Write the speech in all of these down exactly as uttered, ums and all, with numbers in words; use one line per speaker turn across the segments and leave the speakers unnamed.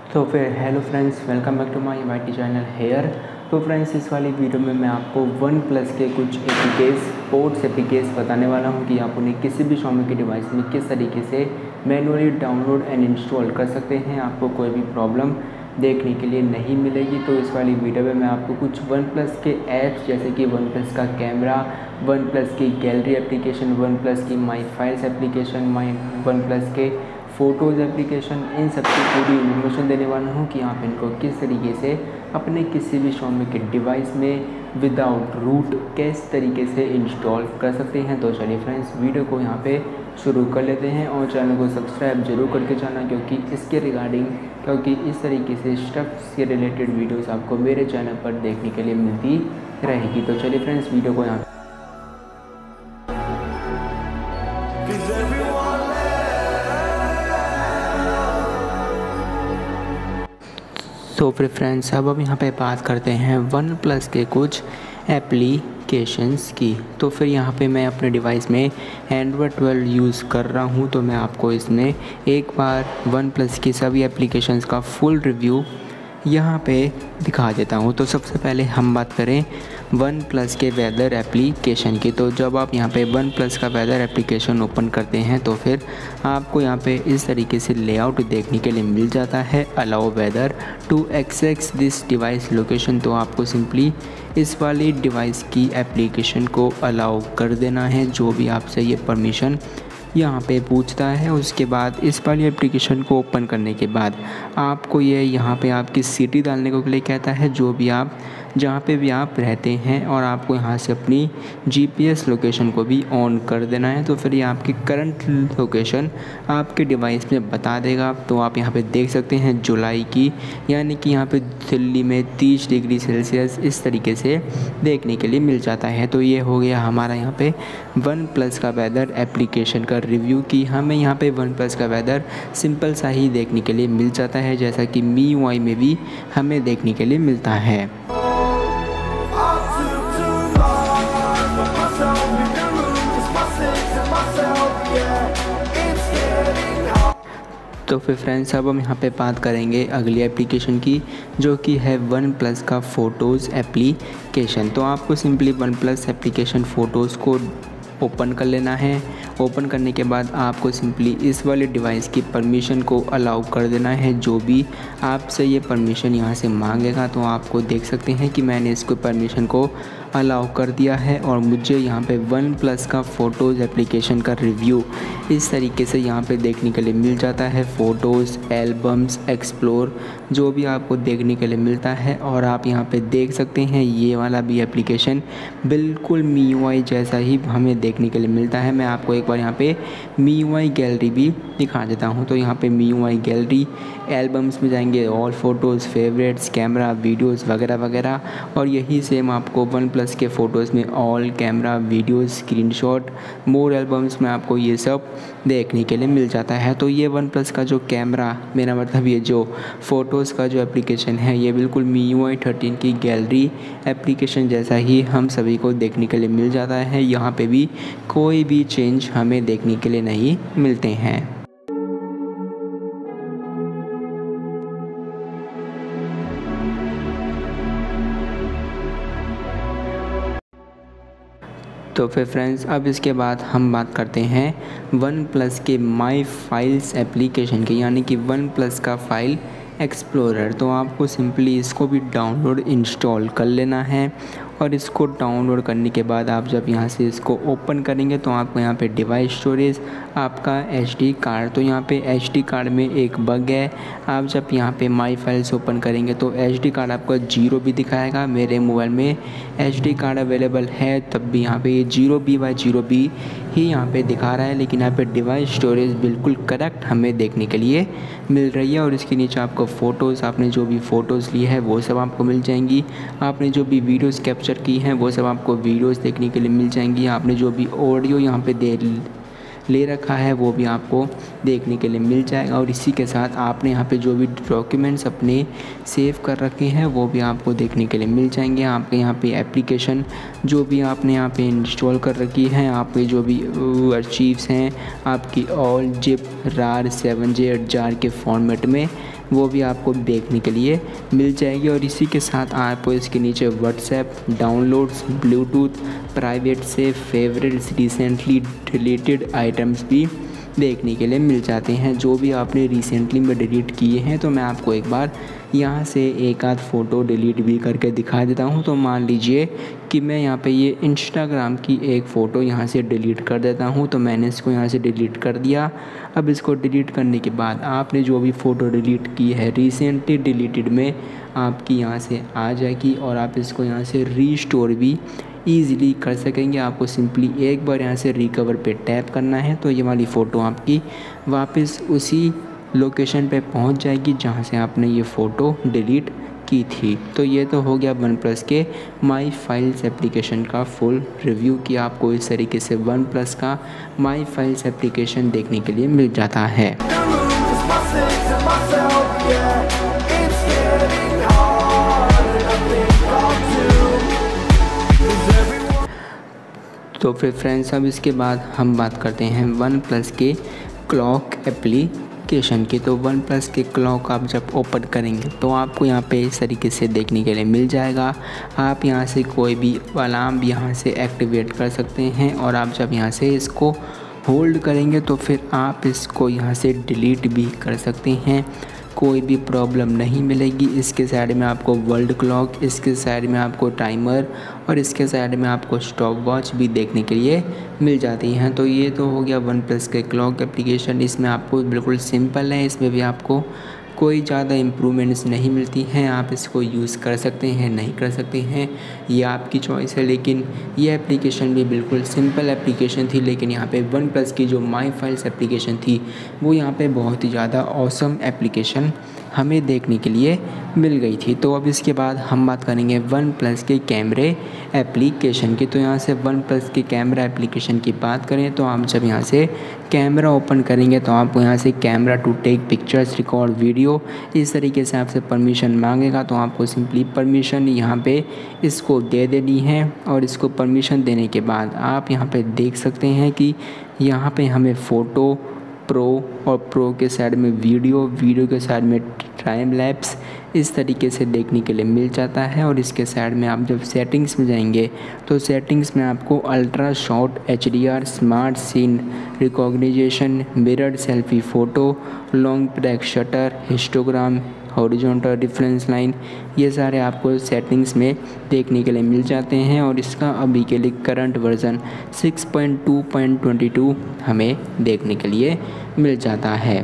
तो फिर hello friends, welcome back to my Y T channel here. तो friends, इस वाली वीडियो में मैं आपको वन प्लस के कुछ एप्लीकेस पोर्ट्स एप्लीकेस बताने वाला हूं कि आप उन्हें किसी भी Xiaomi के डिवाइस में किस तरीके से मैनुअली डाउनलोड एंड इंस्टॉल कर सकते हैं। आपको कोई भी प्रॉब्लम देखने के लिए नहीं मिलेगी। तो इस वाली वीडियो में मैं आपको कुछ वन प्लस के ऐप्स जैसे कि वन प्लस का कैमरा, वन प्लस की गैलरी एप्लीकेशन, वन प्लस की my files application, my one plus के फ़ोटोज़ एप्लीकेशन, इन सब की पूरी इन्फॉर्मेशन देने वाला हूँ कि आप इनको किस तरीके से अपने किसी भी Xiaomi के डिवाइस में विदाउट रूट किस तरीके से इंस्टॉल कर सकते हैं। तो चलिए फ्रेंड्स, वीडियो को यहाँ पे शुरू कर लेते हैं और चैनल को सब्सक्राइब जरूर करके जाना, क्योंकि इसके रिगार्डिंग क्योंकि इस तरीके से स्टफ्स के रिलेटेड वीडियोस आपको मेरे चैनल पर देखने के लिए मिलती रहेगी। तो चलिए फ्रेंड्स, वीडियो को यहाँ तो फिर फ्रेंड्स, अब हम यहाँ पे बात करते हैं वन प्लस के कुछ एप्लीकेशंस की। तो फिर यहाँ पे मैं अपने डिवाइस में एंड्रॉयड ट्वेल्व यूज़ कर रहा हूँ, तो मैं आपको इसमें एक बार वन प्लस की सभी एप्लीकेशंस का फुल रिव्यू यहाँ पे दिखा देता हूँ। तो सबसे पहले हम बात करें वन प्लस के वेदर एप्लीकेशन की। तो जब आप यहाँ पे वन प्लस का वेदर एप्लीकेशन ओपन करते हैं तो फिर आपको यहाँ पे इस तरीके से लेआउट देखने के लिए मिल जाता है। Allow weather to access this device location. तो आपको सिंपली इस वाली डिवाइस की एप्लीकेशन को अलाउ कर देना है, जो भी आपसे ये परमिशन यहाँ पे पूछता है। उसके बाद इस वाली एप्लीकेशन को ओपन करने के बाद आपको ये यहाँ पे आपकी सिटी डालने को लिए कहता है, जो भी आप जहाँ पे भी आप रहते हैं, और आपको यहाँ से अपनी जीपीएस लोकेशन को भी ऑन कर देना है। तो फिर ये आपकी करंट लोकेशन आपके डिवाइस में बता देगा। तो आप यहाँ पे देख सकते हैं जुलाई की, यानी कि यहाँ पे दिल्ली में तीस डिग्री सेल्सियस इस तरीके से देखने के लिए मिल जाता है। तो ये हो गया हमारा यहाँ पे वन प्लस का वेदर एप्लीकेशन का रिव्यू की हमें यहाँ पे वन प्लस का वेदर सिंपल सा ही देखने के लिए मिल जाता है, जैसा कि M I U I में भी हमें देखने के लिए मिलता है। तो फिर फ्रेंड्स, अब हम यहाँ पे बात करेंगे अगली एप्लीकेशन की, जो कि है वन प्लस का फ़ोटोज़ एप्लीकेशन। तो आपको simply one plus application photos को ओपन कर लेना है। ओपन करने के बाद आपको सिंपली इस वाले डिवाइस की परमिशन को अलाउ कर देना है, जो भी आपसे ये परमिशन यहाँ से मांगेगा। तो आपको देख सकते हैं कि मैंने इसको परमिशन को अलाउ कर दिया है और मुझे यहाँ पे वन प्लस का फ़ोटोज़ एप्लीकेशन का रिव्यू इस तरीके से यहाँ पे देखने के लिए मिल जाता है। फ़ोटोज़, एल्बम्स, एक्सप्लोर, जो भी आपको देखने के लिए मिलता है। और आप यहाँ पे देख सकते हैं ये वाला भी एप्लीकेशन बिल्कुल M I U I जैसा ही हमें देखने के लिए मिलता है। मैं आपको एक बार यहाँ पे M I U I gallery भी दिखा देता हूँ। तो यहाँ पे M I U I gallery, albums में जाएंगे, all photos, favourites, camera, videos वगैरह वगैरह। और यही सेम आपको वन प्लस के फ़ोटोज़ में all, camera, videos, screenshot, more albums में आपको ये सब देखने के लिए मिल जाता है। तो ये वन प्लस का जो कैमरा, मेरा मतलब ये जो फ़ोटोज़ का जो एप्लीकेशन है, ये बिल्कुल M I U I thirteen की गैलरी एप्लीकेशन जैसा ही हम सभी को देखने के लिए मिल जाता है। यहाँ पे भी कोई भी चेंज हमें देखने के लिए नहीं मिलते हैं। तो फिर फ्रेंड्स, अब इसके बाद हम बात करते हैं वन प्लस के माई फाइल्स एप्लीकेशन की, यानी कि वन प्लस का फाइल एक्सप्लोरर। तो आपको सिंपली इसको भी डाउनलोड इंस्टॉल कर लेना है। और इसको डाउनलोड करने के बाद आप जब यहाँ से इसको ओपन करेंगे तो आपको यहाँ पे डिवाइस स्टोरेज, आपका एचडी कार्ड। तो यहाँ पे एचडी कार्ड में एक बग है। आप जब यहाँ पे माई फाइल्स ओपन करेंगे तो एचडी कार्ड आपका जीरो भी दिखाएगा। मेरे मोबाइल में एचडी कार्ड अवेलेबल है, तब भी यहाँ पे ये zero B by zero B ही यहाँ पे दिखा रहा है, लेकिन यहाँ पे डिवाइस स्टोरेज बिल्कुल करेक्ट हमें देखने के लिए मिल रही है। और इसके नीचे आपको फ़ोटोज़, आपने जो भी फ़ोटोज़ ली है वो सब आपको मिल जाएंगी। आपने जो भी वीडियोज़ कैप्चर की हैं वो सब आपको वीडियोज़ देखने के लिए मिल जाएंगी। आपने जो भी ऑडियो यहाँ पे दे ले रखा है वो भी आपको देखने के लिए मिल जाएगा। और इसी के साथ आपने यहाँ पे जो भी डॉक्यूमेंट्स अपने सेव कर रखे हैं वो भी आपको देखने के लिए मिल जाएंगे। आपके यहाँ पे एप्लीकेशन जो भी आपने यहाँ पे इंस्टॉल कर रखी है, आपके जो भी अर्चीव्स हैं आपकी all zip rar seven J eight jar के फॉर्मेट में वो भी आपको देखने के लिए मिल जाएगी। और इसी के साथ आपको इसके नीचे व्हाट्सएप, डाउनलोड्स, ब्लूटूथ, प्राइवेट से फेवरेट्स, रिसेंटली डिलीटेड आइटम्स भी देखने के लिए मिल जाते हैं जो भी आपने रिसेंटली में डिलीट किए हैं। तो मैं आपको एक बार यहाँ से एक आध फ़ोटो डिलीट भी करके दिखा देता हूँ। तो मान लीजिए कि मैं यहाँ पे ये इंस्टाग्राम की एक फ़ोटो यहाँ से डिलीट कर देता हूँ। तो मैंने इसको यहाँ से डिलीट कर दिया। अब इसको डिलीट करने के बाद आपने जो भी फ़ोटो डिलीट की है रिसेंटली डिलीटेड में, आपकी यहाँ से आ जाएगी और आप इसको यहाँ से रीस्टोर भी ईज़िली कर सकेंगे। आपको सिंपली एक बार यहाँ से रिकवर पे टैप करना है तो ये वाली फ़ोटो आपकी वापस उसी लोकेशन पे पहुँच जाएगी जहाँ से आपने ये फ़ोटो डिलीट की थी। तो ये तो हो गया वन प्लस के माई फाइल्स एप्लीकेशन का फुल रिव्यू कि आपको इस तरीके से वन प्लस का माई फाइल्स एप्लीकेशन देखने के लिए मिल जाता है। तो फिर फ्रेंड्स अब इसके बाद हम बात करते हैं वन प्लस के क्लॉक एप्लीकेशन की। तो वन प्लस के क्लॉक आप जब ओपन करेंगे तो आपको यहाँ पे इस तरीके से देखने के लिए मिल जाएगा। आप यहाँ से कोई भी अलार्म यहाँ से एक्टिवेट कर सकते हैं और आप जब यहाँ से इसको होल्ड करेंगे तो फिर आप इसको यहाँ से डिलीट भी कर सकते हैं, कोई भी प्रॉब्लम नहीं मिलेगी। इसके साइड में आपको वर्ल्ड क्लॉक, इसके साइड में आपको टाइमर और इसके साइड में आपको स्टॉप वॉच भी देखने के लिए मिल जाती हैं। तो ये तो हो गया वन प्लस के क्लॉक एप्लीकेशन। इसमें आपको बिल्कुल सिंपल है, इसमें भी आपको कोई ज़्यादा इम्प्रूवमेंट्स नहीं मिलती हैं। आप इसको यूज़ कर सकते हैं, नहीं कर सकते हैं, ये आपकी चॉइस है। लेकिन ये एप्लीकेशन भी बिल्कुल सिंपल एप्लीकेशन थी। लेकिन यहाँ पे वन प्लस की जो माई फाइल्स एप्लीकेशन थी वो यहाँ पे बहुत ही ज़्यादा ऑसम एप्लीकेशन हमें देखने के लिए मिल गई थी। तो अब इसके बाद हम बात करेंगे वन प्लस के कैमरे एप्लीकेशन की। तो यहाँ से वन प्लस के कैमरा एप्लीकेशन की बात करें तो आप जब यहाँ से कैमरा ओपन करेंगे तो आपको यहाँ से camera to take pictures, record video, इस तरीके से आपसे परमिशन मांगेगा। तो आपको सिंपली परमिशन यहाँ पे इसको दे देनी है और इसको परमिशन देने के बाद आप यहाँ पे देख सकते हैं कि यहाँ पे हमें फ़ोटो, प्रो और प्रो के साइड में वीडियो, वीडियो के साइड में टाइम लैप्स इस तरीके से देखने के लिए मिल जाता है। और इसके साइड में आप जब सेटिंग्स में जाएंगे तो सेटिंग्स में आपको ultra short, H D R, smart scene recognition, mirror selfie photo, long break shutter, histogram, horizontal reference line, ये सारे आपको सेटिंग्स में देखने के लिए मिल जाते हैं। और इसका अभी के लिए current version six point two point twenty two हमें देखने के लिए मिल जाता है।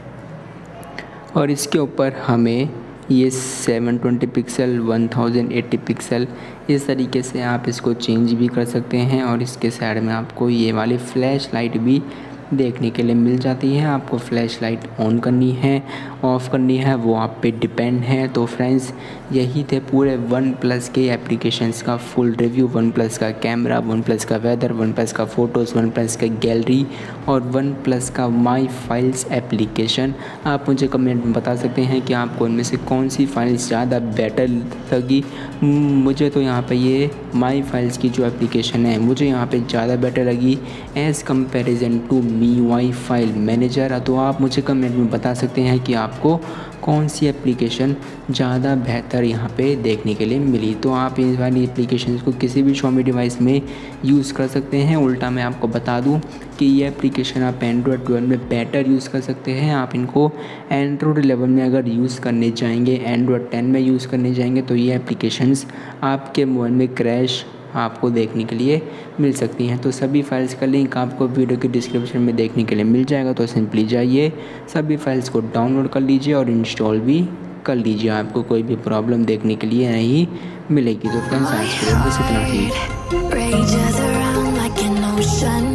और इसके ऊपर हमें ये seven twenty pixel, one thousand eighty pixel इस तरीके से आप इसको चेंज भी कर सकते हैं। और इसके साइड में आपको ये वाली फ्लैश लाइट भी देखने के लिए मिल जाती है। आपको फ्लैश लाइट ऑन करनी है, ऑफ़ करनी है, वो आप पे डिपेंड है। तो फ्रेंड्स यही थे पूरे वन प्लस के एप्लीकेशंस का फुल रिव्यू। वन प्लस का कैमरा, वन प्लस का वेदर, वन प्लस का फ़ोटोज़, वन प्लस का गैलरी और वन प्लस का माई फाइल्स एप्लीकेशन। आप मुझे कमेंट में बता सकते हैं कि आपको इनमें से कौन सी फाइल्स ज़्यादा बेटर लगी। मुझे तो यहाँ पे ये माई फाइल्स की जो एप्लीकेशन है मुझे यहाँ पे ज़्यादा बेटर लगी as comparison to Mi Y file manager. तो आप मुझे कमेंट में बता सकते हैं कि आपको कौन सी एप्लीकेशन ज़्यादा बेहतर यहाँ पे देखने के लिए मिली। तो आप इस वाली एप्लीकेशन को किसी भी Xiaomi डिवाइस में यूज़ कर सकते हैं। उल्टा मैं आपको बता दूँ कि ये एप्लीकेशन आप एंड्रॉयड ट्वेल्व में बेटर यूज़ कर सकते हैं। आप इनको एंड्रॉयड इलेवन में अगर यूज़ करने जाएंगे, एंड्रॉयड टेन में यूज़ करने जाएंगे तो ये एप्लीकेशंस आपके मोबाइल में क्रैश आपको देखने के लिए मिल सकती हैं। तो सभी फाइल्स का लिंक आपको वीडियो के डिस्क्रिप्शन में देखने के लिए मिल जाएगा। तो सिंपली जाइए, सभी फाइल्स को डाउनलोड कर लीजिए और इंस्टॉल भी कर लीजिए। आपको कोई भी प्रॉब्लम देखने के लिए नहीं मिलेगी। तो फ्रेंड्स आज के लिए बस इतना ही।